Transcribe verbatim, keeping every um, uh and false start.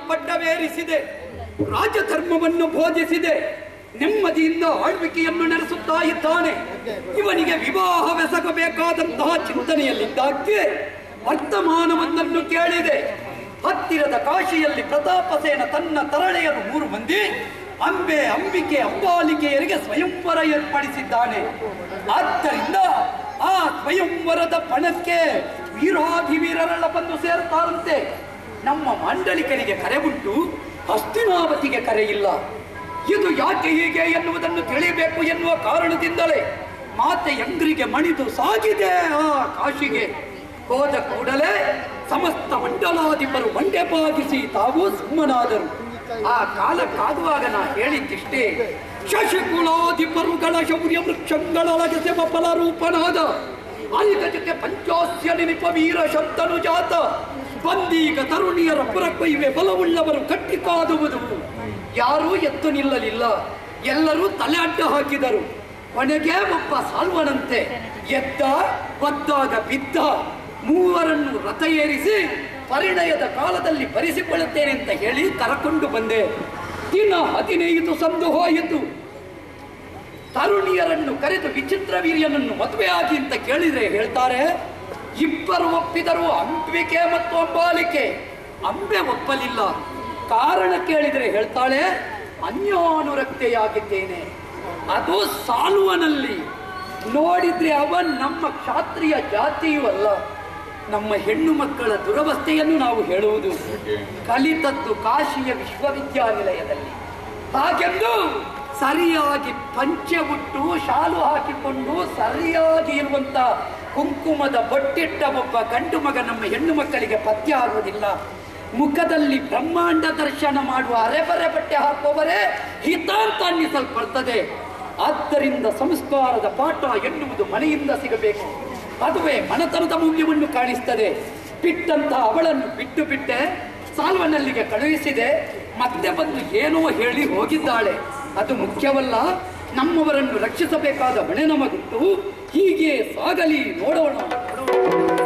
ಪಟ್ಟವೇರಿಸಿದೆ, ರಾಜಧರ್ಮವನ್ನು ಬೋಧಿಸಿದೆ, ನೆಮ್ಮದಿಯಿಂದ ಆಳ್ವಿಕೆಯನ್ನು ನಡೆಸುತ್ತಾ ಇದ್ದಾನೆ. ಇವನಿಗೆ ವಿವಾಹವೆಸಗಬೇಕಾದಂತಹ ಚಿಂತನೆಯಲ್ಲಿದ್ದಾಗೆ ವರ್ತಮಾನವೊಂದನ್ನು ಕೇಳಿದೆ. ಹತ್ತಿರದ ಕಾಶಿಯಲ್ಲಿ ಪ್ರತಾಪಸೇನ ತನ್ನ ತರಳೆಯರು ಮೂರು ಮಂದಿ ಅಂಬೆ, ಅಂಬಿಕೆ, ಅಂಬಾಲಿಕೆಯರಿಗೆ ಸ್ವಯಂವರ ಏರ್ಪಡಿಸಿದ್ದಾನೆ. ಆದ್ದರಿಂದ ಆ ಸ್ವಯಂವರದ ಪಣಕ್ಕೆ ವೀರಾಧಿವೀರರೆಲ್ಲ ಬಂದು ಸೇರ್ತಾರಂತೆ. ನಮ್ಮ ಮಾಂಡಲಿಕರಿಗೆ ಕರೆ ಉಂಟು, ಹಸ್ತಿನಾವತಿಗೆ ಕರೆ ಇಲ್ಲ. ಇದು ಯಾಕೆ ಹೀಗೆ ಎನ್ನುವುದನ್ನು ತಿಳಿಯಬೇಕು ಎನ್ನುವ ಕಾರಣದಿಂದಲೇ ಮಾತೆ ಯಂಗ್ರಿಗೆ ಮಣಿದು ಸಾಗಿದೆ ಆ ಕಾಶಿಗೆ. ಹೋದ ಕೂಡಲೇ ಸಮಸ್ತ ಮಂಡಲಾಧಿಪರು ಮಂಡೆ ಬಾಗಿಸಿ ತಾವು ಸುಮ್ಮನಾದರು. ಆ ಕಾಲಕ್ಕಾಗುವಾಗ ನಾ ಹೇಳಿದ್ದಿಷ್ಟೇ, ಶಶಿಕುಲಾಧಿಪರುಗಳ ಶೌರ್ಯ ವೃಕ್ಷಗಳೊಳಗೆ ಶಿವ ಫಲರೂಪನಾದ ಅಲಿಗ ಜೊತೆ ಪಂಚಾಸ್ಯ ನಿಮಿಪ ವೀರ ಶಬ್ದನು ಜಾತ ಬಂದೀಗ ತರುಣಿಯರ ಪುರಕೊಯ್ವೆ ಬಲವುಳ್ಳವರು ಕಟ್ಟಿ ಕಾದುವುದು. ಯಾರೂ ಎತ್ತು ನಿಲ್ಲಲಿಲ್ಲ, ಎಲ್ಲರೂ ತಲೆ ಅಡ್ಡ ಹಾಕಿದರು. ಕೊನೆಗೆ ಒಬ್ಬ ಸಾಲ್ವನಂತೆ ಎದ್ದ, ಒದ್ದಾಗ ಬಿದ್ದ. ಮೂವರನ್ನು ರಥ ಏರಿಸಿ ಪರಿಣಯದ ಕಾಲದಲ್ಲಿ ಬರೆಸಿಕೊಳ್ಳುತ್ತೇನೆ ಅಂತ ಹೇಳಿ ಕರಕೊಂಡು ಬಂದೆ. ದಿನ ಹದಿನೈದು ಸಂದು ಹೋಯಿತು. ತರುಣಿಯರನ್ನು ಕರೆದು ವಿಚಿತ್ರ ವೀರ್ಯನನ್ನು ಮದುವೆಯಾಗಿ ಅಂತ ಕೇಳಿದ್ರೆ ಹೇಳ್ತಾರೆ, ಇಬ್ಬರು ಒಪ್ಪಿದರು, ಅಂಬಿಕೆ ಮತ್ತು ಅಂಬಾಲಿಕೆ. ಅಂಬೆ ಒಪ್ಪಲಿಲ್ಲ. ಕಾರಣ ಕೇಳಿದರೆ ಹೇಳ್ತಾಳೆ, ಅನ್ಯಾನುರಕ್ತೆಯಾಗಿದ್ದೇನೆ. ಅದು ಸಾಲುವನಲ್ಲಿ. ನೋಡಿದ್ರೆ ಅವನ್ ನಮ್ಮ ಕ್ಷಾತ್ರಿಯ ಜಾತಿಯೂ ಅಲ್ಲ. ನಮ್ಮ ಹೆಣ್ಣು ಮಕ್ಕಳ ದುರವಸ್ಥೆಯನ್ನು ನಾವು ಹೇಳುವುದು. ಕಲಿತದ್ದು ಕಾಶಿಯ ವಿಶ್ವವಿದ್ಯಾನಿಲಯದಲ್ಲಿ. ಹಾಗೆಂದು ಸರಿಯಾಗಿ ಪಂಚೆ ಉಟ್ಟು ಶಾಲು ಹಾಕಿಕೊಂಡು ಸರಿಯಾಗಿ ಇರುವಂತ ಕುಂಕುಮದ ಬೊಟ್ಟಿಟ್ಟ ಒಬ್ಬ ಗಂಡು ಮಗ ನಮ್ಮ ಹೆಣ್ಣು ಮಕ್ಕಳಿಗೆ ಪಥ್ಯ ಆಗುವುದಿಲ್ಲ. ಮುಖದಲ್ಲಿ ಬ್ರಹ್ಮಾಂಡ ದರ್ಶನ ಮಾಡುವ ಅರೆಬರೆ ಬಟ್ಟೆ ಹಾಕುವವರೇ ಹಿತಾಂತ ಅನ್ನಿಸಲ್ಪಡ್ತದೆ. ಆದ್ದರಿಂದ ಸಂಸ್ಕಾರದ ಪಾಠ ಎನ್ನುವುದು ಮನೆಯಿಂದ ಸಿಗಬೇಕು. ಅದುವೇ ಮನತನದ ಮೌಲ್ಯವನ್ನು ಕಾಣಿಸ್ತದೆ. ಬಿಟ್ಟಂತಹ ಅವಳನ್ನು ಬಿಟ್ಟು ಬಿಟ್ಟೆ, ಸಾಲ್ವನಲ್ಲಿಗೆ ಕಳುಹಿಸಿದೆ. ಮತ್ತೆ ಬಂದು ಏನೋ ಹೇಳಿ ಹೋಗಿದ್ದಾಳೆ. ಅದು ಮುಖ್ಯವಲ್ಲ. ನಮ್ಮವರನ್ನು ರಕ್ಷಿಸಬೇಕಾದ ಹೊಣೆ ನಮಗುಂಟು. ಹೀಗೆ ಸಾಗಲಿ, ನೋಡೋಣ.